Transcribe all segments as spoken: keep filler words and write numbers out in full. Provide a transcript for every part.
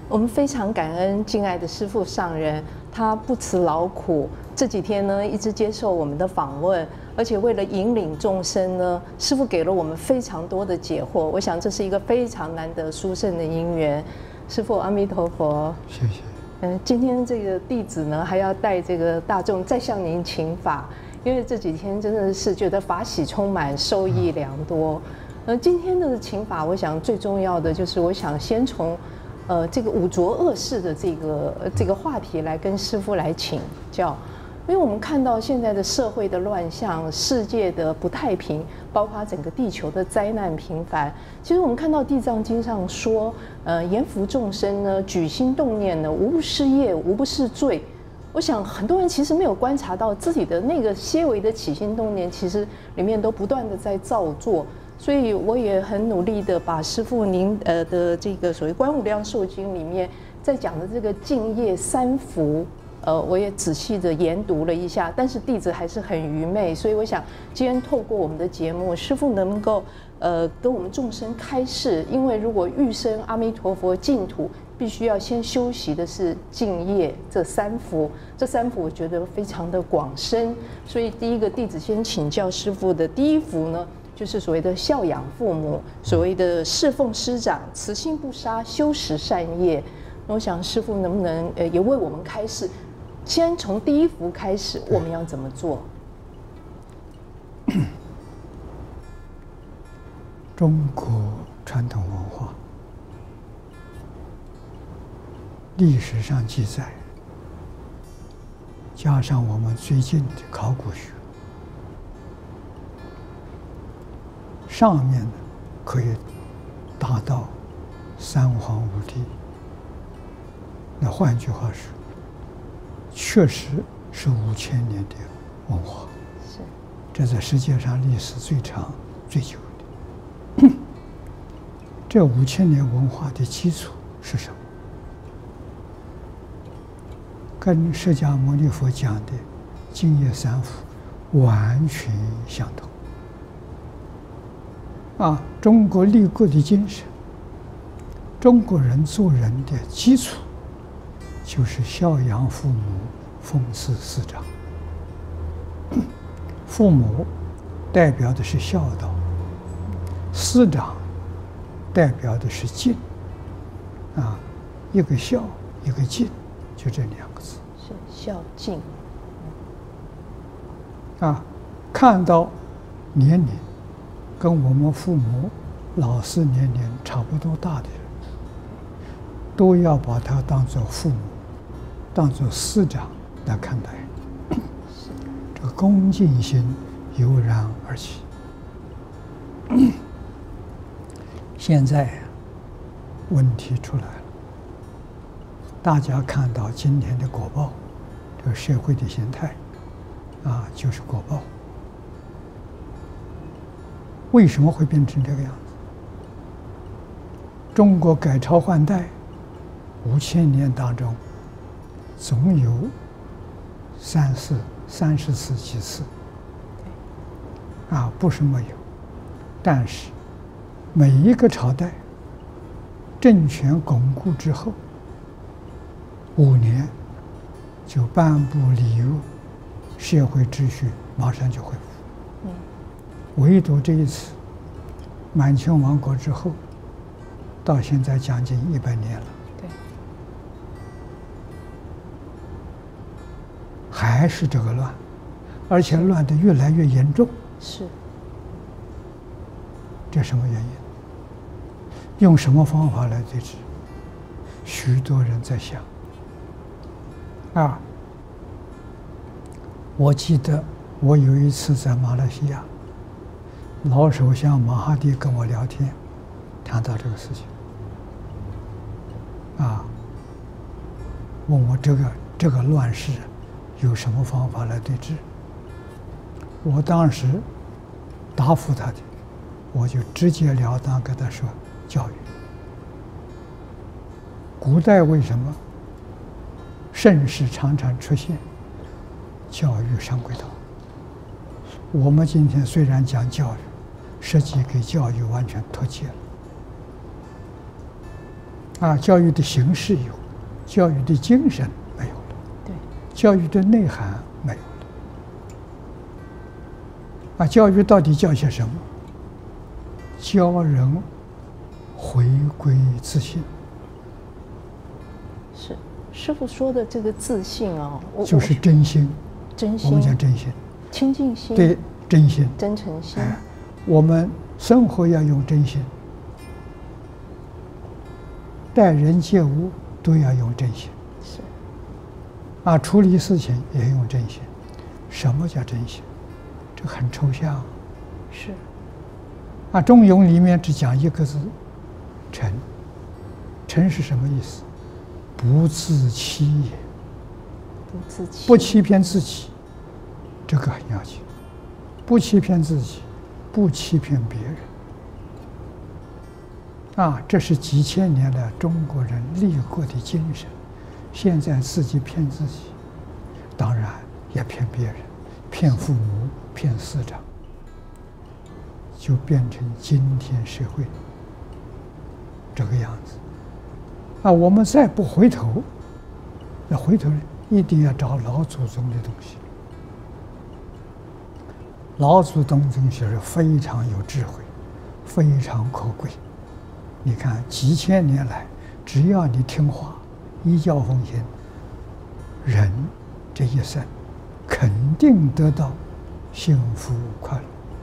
我们非常感恩敬爱的师父上人，他不辞劳苦，这几天呢一直接受我们的访问，而且为了引领众生呢，师父给了我们非常多的解惑。我想这是一个非常难得殊胜的因缘。师父阿弥陀佛， 谢谢。 嗯，今天这个弟子呢还要带这个大众再向您请法，因为这几天真的是觉得法喜充满，受益良多。呃，今天的请法，我想最重要的就是我想先从。呃，这个五浊恶世的这个这个话题来跟师父来请教，因为我们看到现在的社会的乱象、世界的不太平，包括整个地球的灾难频繁。其实我们看到《地藏经》上说，呃，阎浮众生呢，举心动念呢，无不是业，无不是罪。我想很多人其实没有观察到自己的那个些微的起心动念，其实里面都不断的在造作。所以我也很努力的把师父您呃的这个所谓《观无量寿经》里面在讲的这个净业三福，呃，我也仔细的研读了一下，但是弟子还是很愚昧，所以我想今天透过我们的节目，师父能够呃跟我们众生开示，因为如果欲生阿弥陀佛净土，必须要先修习的是净业这三福，这三福我觉得非常的广深，所以第一个弟子先请教师父的第一福呢。就是所谓的孝养父母，所谓的侍奉师长，慈心不杀，修持善业。那我想师父能不能呃也为我们开示，先从第一福开始，我们要怎么做？ 中国传统文化历史上记载，加上我们最近的考古学。上面呢可以达到三皇五帝，那换句话说，确实是五千年的文化， 是， 这在世界上历史最长最久的。这五千年文化的基础是什么？跟释迦牟尼佛讲的净业三福完全相同。啊，中国立国的精神，中国人做人的基础就是孝养父母，奉事师长。父母代表的是孝道，师长代表的是敬。啊，一个孝，一个敬，就这两个字。 是孝敬。 啊，看到年龄跟我们父母、老师年龄差不多大的人，都要把他当作父母、当作师长来看待。这个恭敬心油然而起。现在问题出来了，大家看到今天的果报，这个社会的形态，啊，就是果报。为什么会变成这个样子？中国改朝换代五千年当中，总有三四三十次几次，啊，不是没有，但是每一个朝代政权巩固之后，五年就颁布礼乐，社会秩序马上就恢复。唯独这一次，满清亡国之后，到现在将近一百年了， 对， 还是这个乱，而且乱得越来越严重。 是， 这什么原因？用什么方法来对治？许多人在想。啊，我记得我有一次在马来西亚。老首相马哈蒂跟我聊天，谈到这个事情，啊，问我这个这个乱世有什么方法来对治？我当时答复他的，我就直截了当跟他说：教育。古代为什么盛世常常出现教育上轨道？我们今天虽然讲教育，实际给教育完全脱节啊，教育的形式有，教育的精神没有了， 对， 教育的内涵没有了。啊，教育到底教些什么？教人回归自信。 是师父说的这个自信哦， 就是真心。 真心， 我们讲真心， 清净心， 对，真心， 真诚心。 哎，我们生活要用真心，待人接物都要用真心。 是。 啊，处理事情也用真心。什么叫真心？这很抽象。 是。 啊，《中庸》里面只讲一个字：诚。诚是什么意思？不自欺也。 不自欺。 不欺骗自己，这个很要紧。不欺骗自己，不欺骗别人。啊，这是几千年来中国人立国的精神。现在自己骗自己，当然也骗别人，骗父母，骗师长，就变成今天社会这个样子。啊，我们再不回头，那回头一定要找老祖宗的东西。老祖宗东西是非常有智慧，非常可贵。你看几千年来，只要你听话，依教奉行，人这一生肯定得到幸福快乐。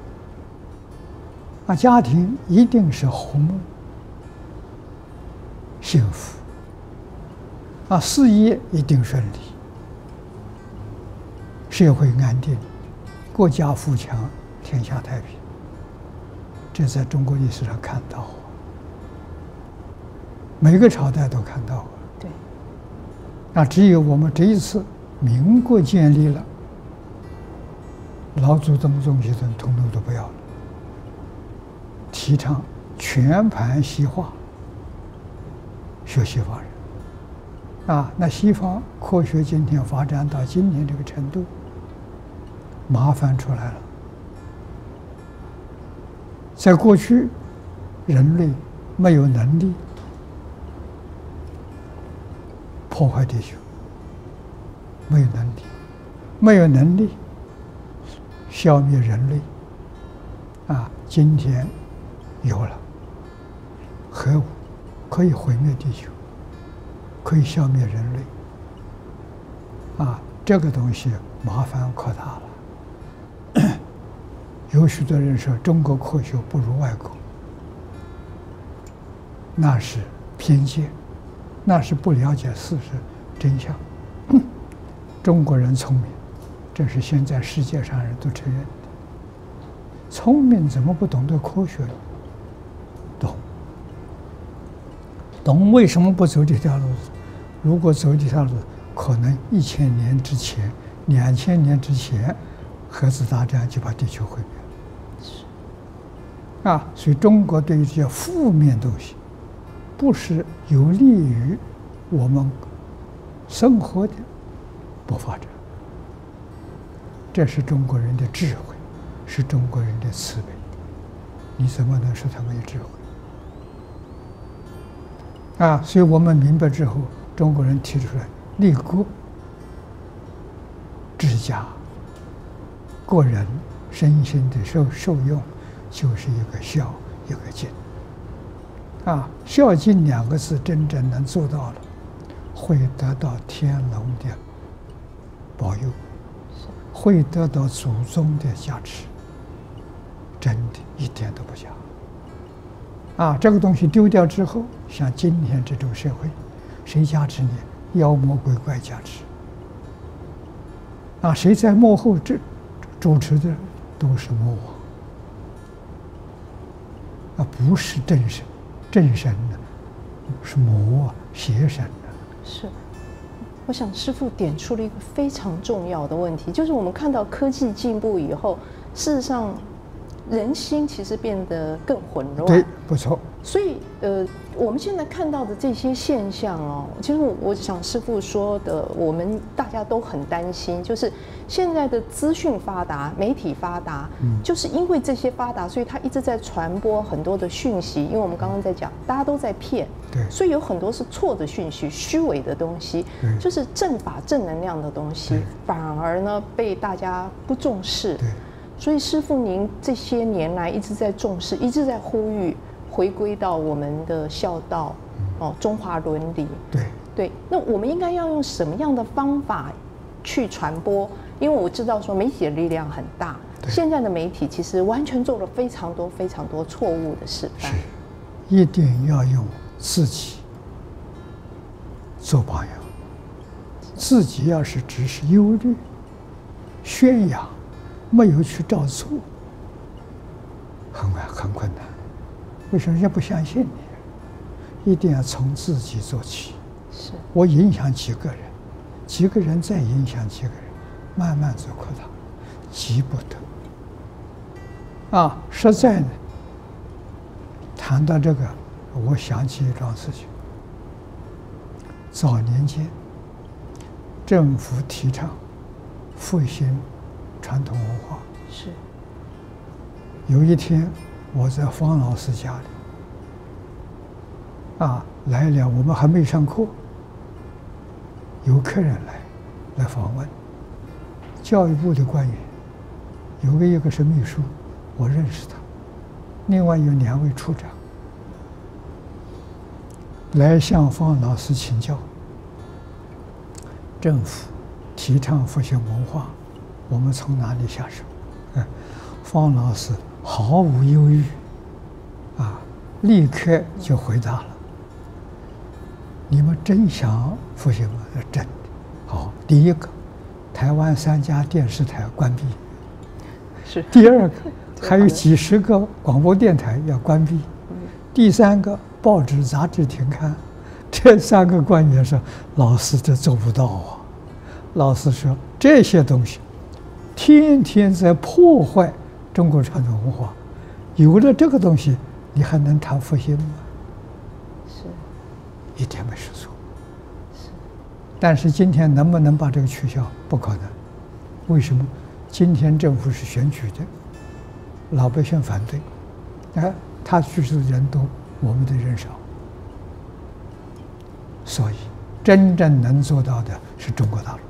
啊，家庭一定是和睦、幸福。啊，事业一定顺利，社会安定，国家富强，天下太平。这在中国历史上看到，每个朝代都看到。 对。 那只有我们这一次民国建立了，老祖宗宗系统统统都不要了，提倡全盘西化，学西方人。啊，那西方科学今天发展到今天这个程度，麻烦出来了。在过去，人类没有能力破坏地球，没有能力，没有能力消灭人类。啊，今天有了核武，可以毁灭地球，可以消灭人类。啊，这个东西麻烦可大了。有许多人说中国科学不如外国，那是偏见，那是不了解事实真相。中国人聪明，这是现在世界上人都承认的。聪明怎么不懂得科学？懂，懂为什么不走这条路？如果走这条路，可能一千年之前、两千年之前，核子大战就把地球毁灭了。啊，所以中国对于这些负面东西，不是有利于我们生活的，不发展。这是中国人的智慧，是中国人的慈悲。你怎么能说他没有智慧？啊，所以我们明白之后，中国人提出来立国、治家、个人身心的受受用，就是一个孝，一个敬。啊，孝敬两个字真正能做到了，会得到天龙的保佑，会得到祖宗的加持，真的一点都不假。啊，这个东西丢掉之后，像今天这种社会，谁加持你？妖魔鬼怪加持。啊，谁在幕后主主持的都是魔王，啊，不是正神，正神呢是魔邪神呢。 是，我想师父点出了一个非常重要的问题，就是我们看到科技进步以后，事实上人心其实变得更混乱。 对，不错。 所以，呃，我们现在看到的这些现象哦，其实我我想师父说的，我们大家都很担心，就是现在的资讯发达，媒体发达，嗯，就是因为这些发达，所以它一直在传播很多的讯息。因为我们刚刚在讲，大家都在骗， 对， 所以有很多是错的讯息、虚伪的东西，就是正法、正能量的东西，反而呢被大家不重视。 对。 所以师父您这些年来一直在重视，一直在呼吁回归到我们的孝道，哦，中华伦理。 对对，那我们应该要用什么样的方法去传播？因为我知道说媒体的力量很大，现在的媒体其实完全做了非常多非常多错误的示范。 是，一定要用自己做榜样。自己要是只是忧虑、宣扬，没有去照做，很很困难。为什么人家不相信你？一定要从自己做起。 是我影响几个人，几个人再影响几个人，慢慢做扩大，急不得。啊，实在呢，谈到这个，我想起一桩事情。早年间，政府提倡复兴传统文化。 是。 有一天，我在方老师家里，啊，来了，我们还没上课，有客人来，来访问。教育部的官员，有个一个是秘书，我认识他，另外有两位处长，来向方老师请教。政府提倡复兴文化，我们从哪里下手？嗯，方老师毫无犹豫，啊，立刻就回答了：“你们真想复兴吗？真的。好，第一个，台湾三家电视台关闭； 是。 第二个，还有几十个广播电台要关闭；第三个，报纸杂志停刊。”这三个官员说：“老师这做不到啊！”老师说：“这些东西，天天在破坏中国传统文化，有了这个东西，你还能谈复兴吗？” 是， 一点没说错。是，但是今天能不能把这个取消？不可能。为什么？今天政府是选举的，老百姓反对，哎，他去的人多，我们的人少。所以，真正能做到的是中国大陆。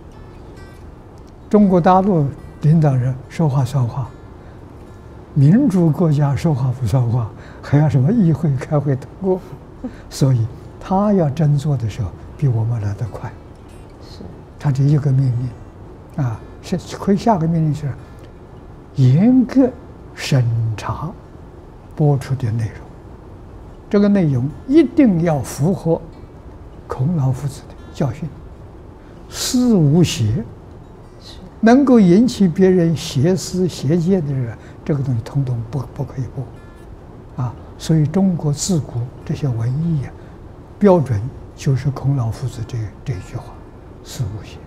中国大陆领导人说话算话，民主国家说话不算话，还要什么议会开会通过？所以他要真做的时候，比我们来得快。 是， 他这一个命令，啊，是可以下个命令是严格审查播出的内容，这个内容一定要符合孔老夫子的教训，思无邪，能够引起别人邪思邪见的人，这个东西统统不不可以播，啊，所以中国自古这些文艺啊，标准就是孔老夫子这这一句话，思无邪。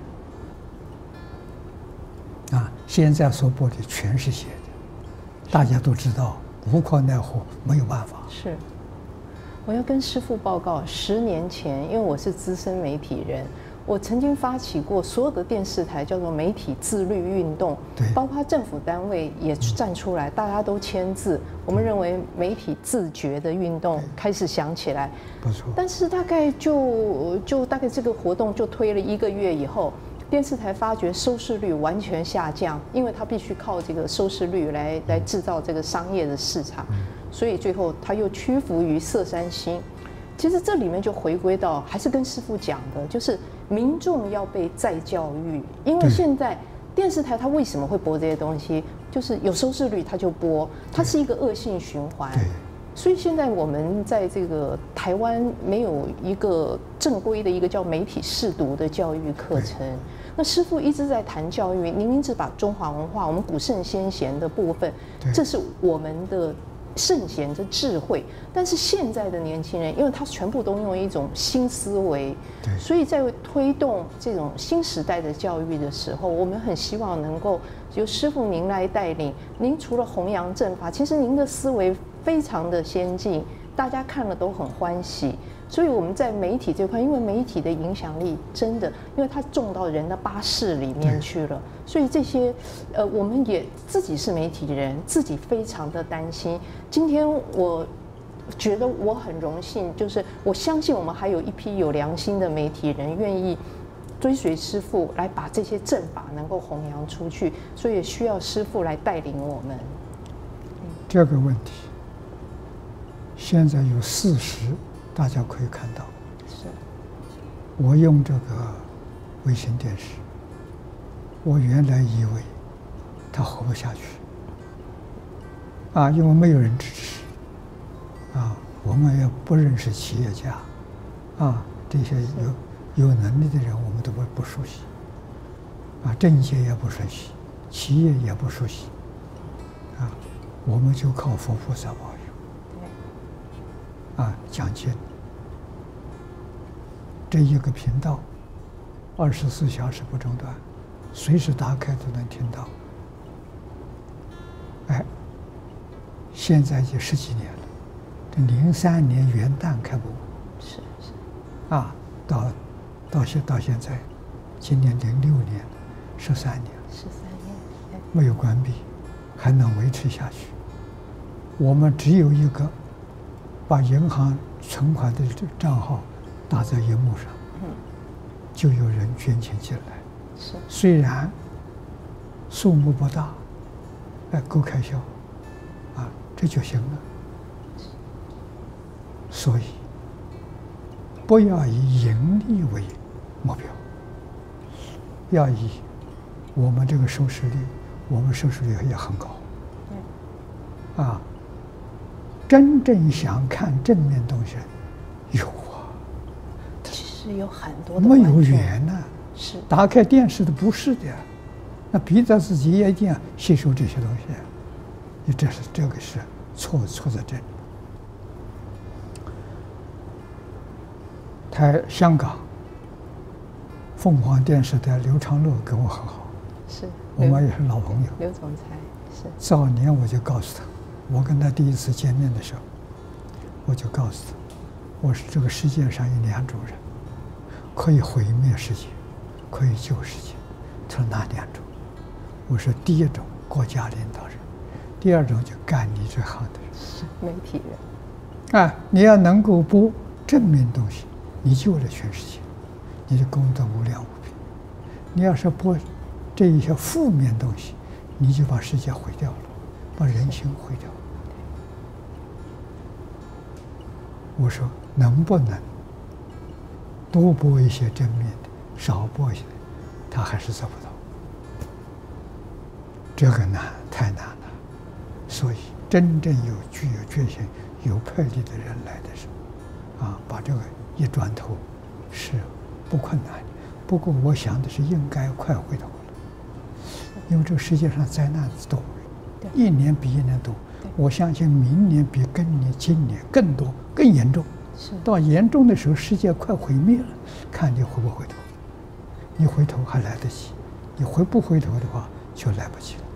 啊，现在所播的全是邪的，大家都知道，无可奈何，没有办法。 是。我要跟师父报告，十年前，因为我是资深媒体人，我曾经发起过所有的电视台叫做媒体自律运动，包括政府单位也站出来，大家都签字。我们认为媒体自觉的运动开始响起来， 不错。 但是大概就就大概这个活动就推了一个月以后，电视台发觉收视率完全下降，因为它必须靠这个收视率来来制造这个商业的市场。所以最后他又屈服于色三星。其实这里面就回归到，还是跟师父讲的，就是民众要被再教育。因为现在电视台它为什么会播这些东西？就是有收视率它就播，它是一个恶性循环。所以现在我们在这个台湾没有一个正规的一个叫媒体识读的教育课程。那师父一直在谈教育，您一直把中华文化、我们古圣先贤的部分，这是我们的圣贤的智慧。但是现在的年轻人，因为他全部都用一种新思维，所以在推动这种新时代的教育的时候，我们很希望能够由师父您来带领。您除了弘扬正法，其实您的思维非常的先进，大家看了都很欢喜。所以我们在媒体这块，因为媒体的影响力真的，因为它种到人的巴士里面去了，所以这些，呃，我们也自己是媒体人，自己非常的担心。今天我觉得我很荣幸，就是我相信我们还有一批有良心的媒体人愿意追随师父，来把这些正法能够弘扬出去，所以也需要师父来带领我们。 这个问题，现在有事实。大家可以看到， 是我用这个卫星电视，我原来以为它活不下去，啊，因为没有人支持，啊，我们也不认识企业家，啊，这些有有能力的人我们都不不熟悉，啊，政界也不熟悉，企业也不熟悉，啊，我们就靠佛菩萨保佑，啊，讲经。这一个频道，二十四小时不中断，随时打开都能听到。哎，现在已经十几年了，这零三年元旦开播， 是是， 啊，到到现到现在，今年零六年，十三年， 十三年没有关闭，还能维持下去。我们只有一个，把银行存款的这个账号打在荧幕上，嗯，就有人捐钱进来。 是， 虽然数目不大，哎，够开销，啊，这就行了。所以，不要以盈利为目标，要以我们这个收视率，我们收视率也很高。对，啊，真正想看正面东西有啊， 其实有很多的没有缘呢。 是打开电视的不是的，那逼着自己也一定要吸收这些东西，你这是这个是错错在这里。台香港凤凰电视的刘长乐跟我很好， 是我们也是老朋友。 刘总裁是早年我就告诉他，我跟他第一次见面的时候，我就告诉他，我说这个世界上有两种人，可以毁灭世界，可以救世界。他说哪两种？我说第一种国家领导人，第二种就干你这行的人， 是媒体人。 啊，你要能够播正面东西，你救了全世界，你的功德无量无边。你要是播这一些负面东西，你就把世界毁掉了，把人心毁掉了。我说能不能多播一些正面的，少播一些，他还是做不到。这个难，太难了。所以真正有具有决心、有魄力的人来的时候，啊，把这个一转头，是不困难。不过我想的是，应该快回头了，因为这个世界上灾难多，一年比一年多。我相信明年比跟年、今年更多、更严重。到严重的时候，世界快毁灭了，看你回不回头。你回头还来得及，你回不回头的话，就来不及了。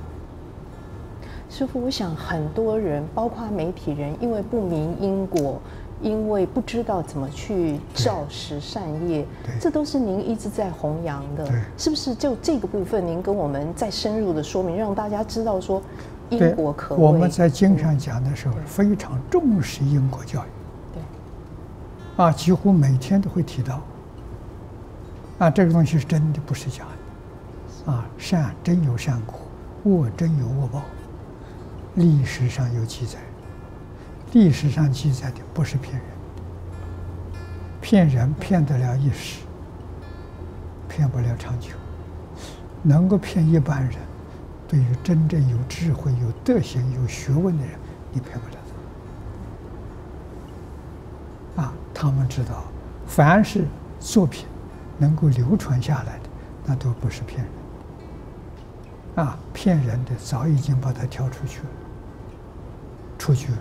师父，我想很多人，包括媒体人，因为不明因果，因为不知道怎么去照实善业，这都是您一直在弘扬的，是不是？就这个部分，您跟我们再深入的说明，让大家知道说因果可畏。 我们在经上讲的时候，非常重视因果教育。对，啊，几乎每天都会提到。啊，这个东西是真的，不是假的。啊，善真有善果，恶真有恶报。历史上有记载，历史上记载的不是骗人，骗人骗得了一时，骗不了长久。能够骗一般人，对于真正有智慧、有德行、有学问的人，你骗不了他。啊，他们知道，凡是作品能够流传下来的，那都不是骗人的。啊，骗人的早已经把它挑出去了。 出去了。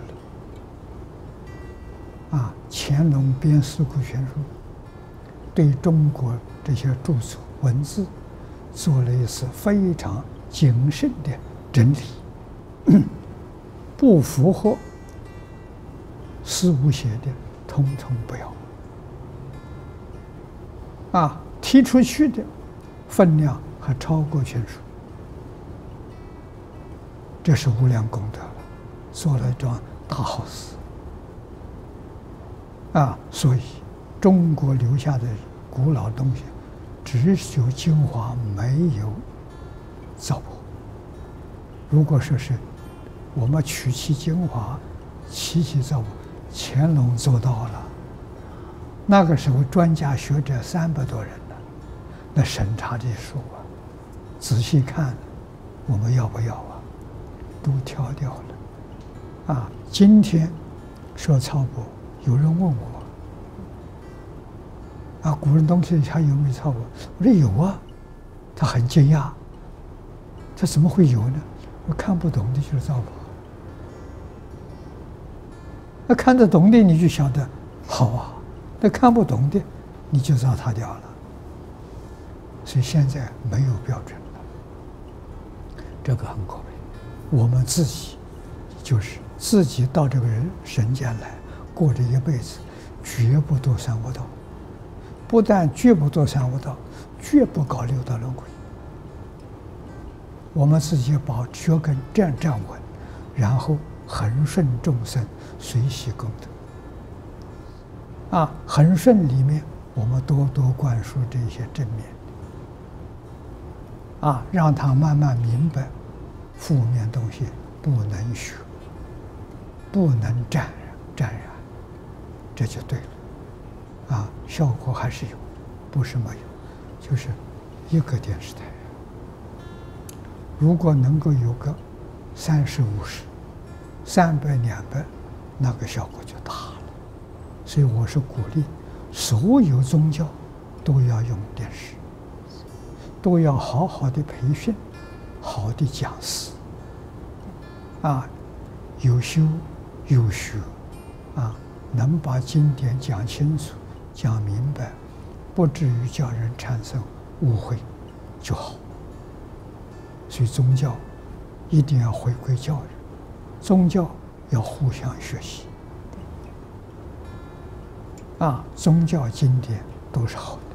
啊，乾隆编《四库全书》，对中国这些著作文字做了一次非常谨慎的整理，不符合四无写的，统统不要。啊，提出去的分量还超过全书，这是无量功德了，做了一桩大好事。啊，所以中国留下的古老东西，只有精华，没有糟粕。如果说是我们取其精华，弃其糟粕，乾隆做到了。那个时候专家学者三百多人呢，那审查的书啊，仔细看，我们要不要啊？都挑掉了。啊，今天说超薄，有人问我，啊，古人东西还有没有超薄？我说有啊。他很惊讶，他怎么会有呢？我看不懂的就是糟粕，那看得懂的你就晓得好啊。那看不懂的，你就糟蹋掉了。所以现在没有标准了，这个很可悲。我们自己就是自己到这个人人间来，过这一辈子，绝不堕三恶道。不但绝不堕三恶道，绝不搞六道轮回。我们自己把脚跟站站稳，然后恒顺众生，随喜功德。啊，恒顺里面，我们多多灌输这些正面的，啊，让他慢慢明白，负面东西不能学，不能沾染沾染，这就对了。啊，效果还是有，不是没有，就是一个电视台，如果能够有个三十五十、三百两百，那个效果就大了。所以我是鼓励所有宗教都要用电视，都要好好的培训好的讲师，啊，有修有学，啊，能把经典讲清楚讲明白，不至于叫人产生误会就好。所以宗教一定要回归教育，宗教要互相学习。啊，宗教经典都是好的。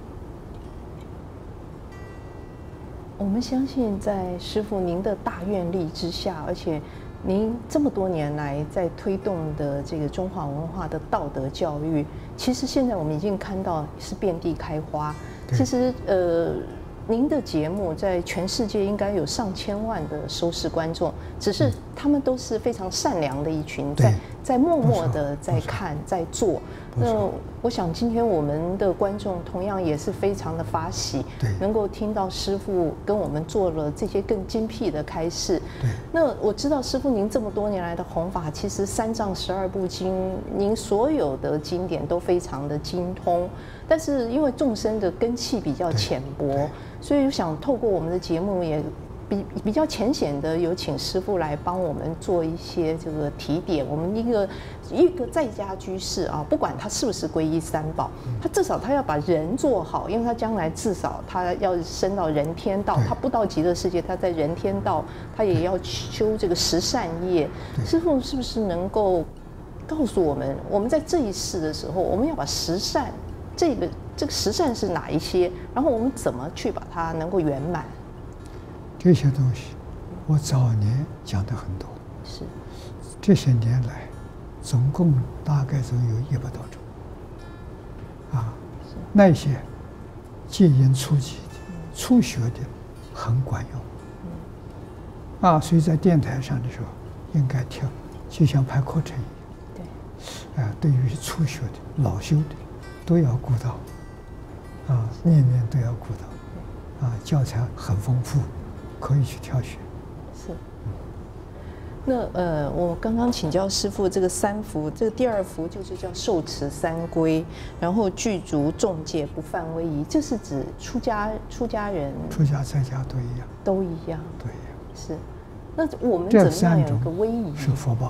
我们相信，在师父您的大愿力之下，而且您这么多年来在推动的这个中华文化的道德教育，其实现在我们已经看到是遍地开花。其实，呃，您的节目在全世界应该有上千万的收视观众，只是他们都是非常善良的一群，在在默默的在看在做。那我想今天我们的观众同样也是非常的发喜，能够听到师父跟我们做了这些更精辟的开示。那我知道师父您这么多年来的弘法，其实三藏十二部经，您所有的经典都非常的精通，但是因为众生的根器比较浅薄，所以我想透过我们的节目也比比较浅显的有请师父来帮我们做一些这个提点。我们一个一个在家居士啊，不管他是不是皈依三宝，他至少他要把人做好，因为他将来至少他要升到人天道，他不到极乐世界，他在人天道，他也要修这个十善业。师父是不是能够告诉我们，我们在这一世的时候，我们要把十善这个这个十善是哪一些，然后我们怎么去把它能够圆满？ 这些东西，我早年讲的很多， 是这些年来，总共大概总有一百多种，啊，那些戒烟初级的、初学的，很管用，啊，所以在电台上的时候，应该听，就像排课程一样，对，啊，对于初学的、老修的，都要顾到，啊，念念都要顾到，啊，教材很丰富。可以去挑选。 是。那呃，我刚刚请教师父，这个三福，这个第二福就是叫受持三规，然后具足众戒，不犯威仪，这是指出家出家人。 出家在家都一样。 都一样。 都一样。 是。那我们怎么样有一个威仪？ 是福报。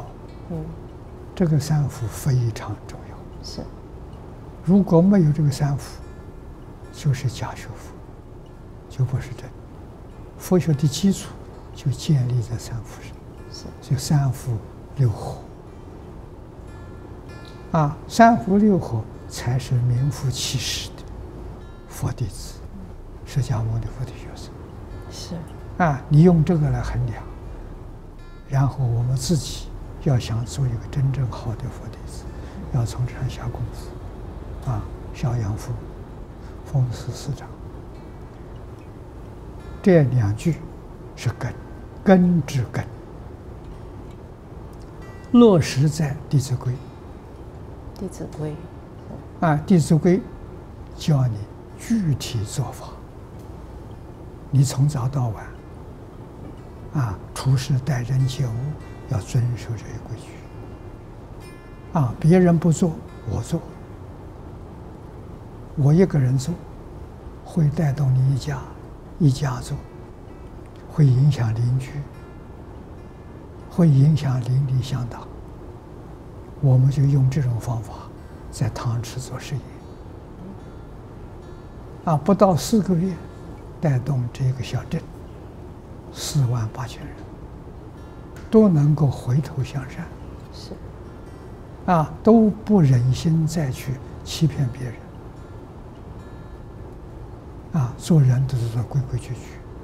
嗯， 这个三福非常重要。 是， 如果没有这个三福，就是假学佛，就不是真。佛学的基础就建立在三福上， 是， 就三福六合。啊，三福六合才是名副其实的佛弟子，释迦牟尼佛的学生。 是。 啊，你用这个来衡量，然后我们自己要想做一个真正好的佛弟子，要从这上下功夫。啊，邵阳父、风师师长，这两句是根，根之根，落实在《弟子规》。 弟子规， 啊，《弟子规》教你具体做法，你从早到晚，啊，处事待人接物要遵守这些规矩。啊，别人不做，我做，我一个人做，会带动你一家，一家做，会影响邻居，会影响邻里乡党。我们就用这种方法在汤池做事业。啊，不到四个月，带动这个小镇四万八千人都能够回头向善， 是， 啊，都不忍心再去欺骗别人，啊，做人都是做规规矩矩。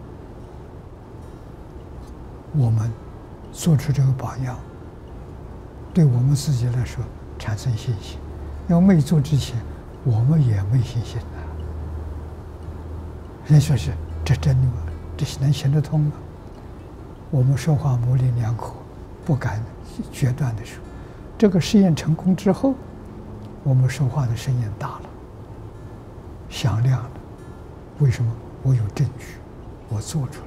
我们做出这个榜样，对我们自己来说产生信心，因为没做之前，我们也没信心的。人说是这真的吗？这能行得通吗？我们说话模棱两可，不敢决断的说，这个试验成功之后，我们说话的声音大了，响亮了。为什么？我有证据，我做出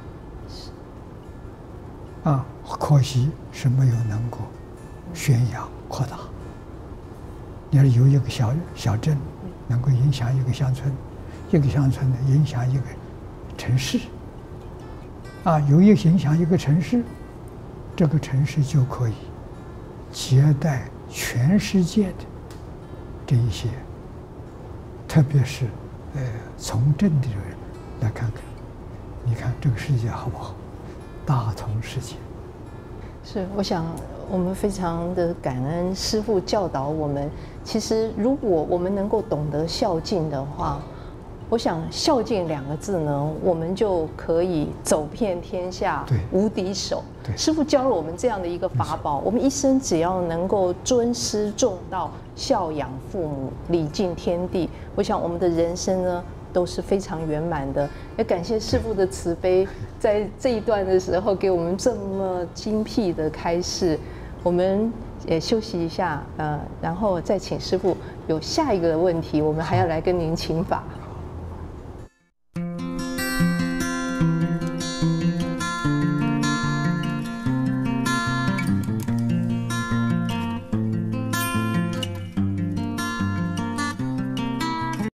来。啊，可惜是没有能够宣扬扩大。你要有一个小小镇，能够影响一个乡村，一个乡村呢影响一个城市，啊，有一个影响一个城市，这个城市就可以接待全世界的这一些，特别是呃从政的人来看看，你看这个世界好不好？大同世界。 是，我想我们非常的感恩师父教导我们。其实，如果我们能够懂得孝敬的话，我想孝敬两个字呢，我们就可以走遍天下，无敌手。师父教了我们这样的一个法宝，我们一生只要能够尊师重道、孝养父母、礼敬天地，我想我们的人生呢都是非常圆满的。也感谢师父的慈悲，在这一段的时候给我们这么精辟的开示。我们也休息一下，呃，然后再请师父有下一个问题，我们还要来跟您请法。